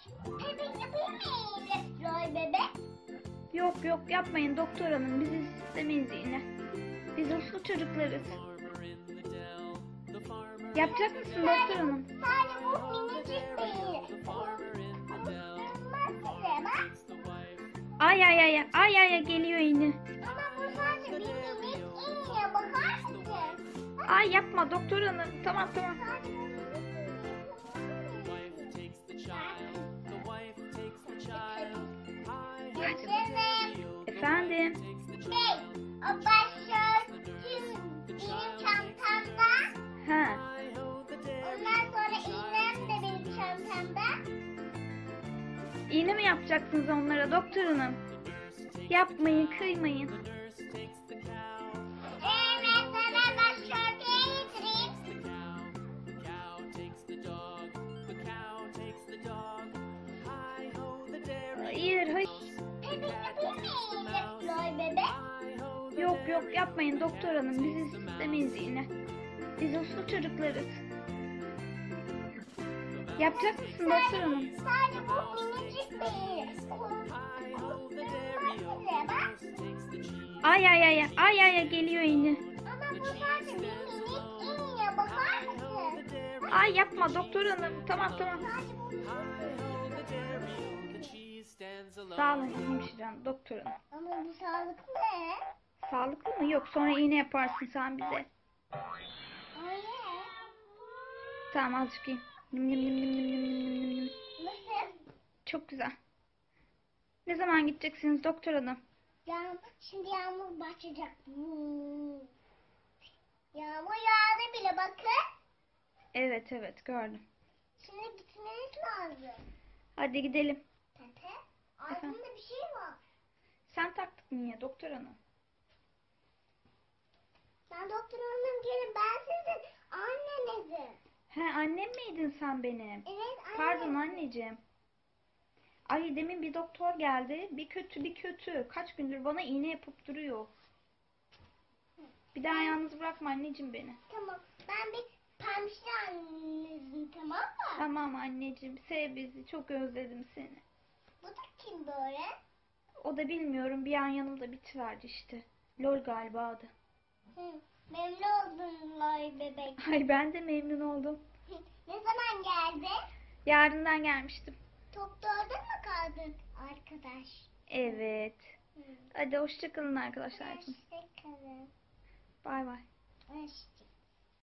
Bebek yapayım mı? Loy bebek. Yok yok yapmayın doktor hanım. Biz istemeyiz iğne. Biz uslu çocuklarız. Yapacak mısın doktor hanım? Sadece bu minicik bir iğne. Isırmaz size bak. Ay ay ay ay ay ay geliyor iğne. Ama bu sadece bir minik iğne. Bakar mısın? Ay yapma doktor hanım. Tamam tamam. Sadece bu minik Efendim. o başörtüm benim çantamda. Ha. Ondan sonra iğnem de benim çantamda. İğne mi yapacaksınız onlara doktor hanım? Yapmayın, kıymayın. Evet, sana başörtüye getireyim. Hayır, hayır. Bebek yapayım mı? Loy bebek. Yok yok yapmayın doktor hanım. Biz istemeyiz iğne. Biz uslu çocuklarız. Yapacak mısın doktor hanım? Sadece bu minicik bir iğne. Isırmaz size bak. Ay ay ay ay ay ay geliyor iğne. Ama bu sadece bir minik iğne. Bakar mısın? Ay yapma doktor hanım. Tamam tamam. Sadece bu minik. Sağ olun hemşirem doktor hanım. Ama bu sağlıklı ne? Sağlıklı mı? Yok sonra iğne yaparsın sen bize. Öyle. Tamam azıcık yiyin. Nim nim nim nim nim nim nim nim nim. Nasıl? Çok güzel. Ne zaman gideceksiniz doktor hanım? Şimdi yağmur başlayacak. Yağmur yağdı bile bakın. Evet evet gördüm. Şimdi gitmeniz lazım. Hadi gidelim. Tete, altında bir şey var. Sen taktık niye doktor hanım? Ben doktor hanım gelin. Ben sizin annenizim. He annem miydin sen benim? Evet anne. Pardon anneciğim. Ay demin bir doktor geldi. Bir kötü bir kötü. Kaç gündür bana iğne yapıp duruyor. Bir daha yalnız bırakma anneciğim beni. Tamam. Ben bir pemşire annenizim, tamam mı? Tamam anneciğim sev bizi. Çok özledim seni. Bu da kim böyle? O da bilmiyorum bir an yanımda bitiverdi işte. Lol galiba adı. Memnun oldum Loy bebek. Ay ben de memnun oldum. Ne zaman geldi? Yarından gelmiştim. Doktorda mı kaldın arkadaş? Evet. Hadi hoşça kalın arkadaşlar. Hoşçakalın. Bay bay. Hoşça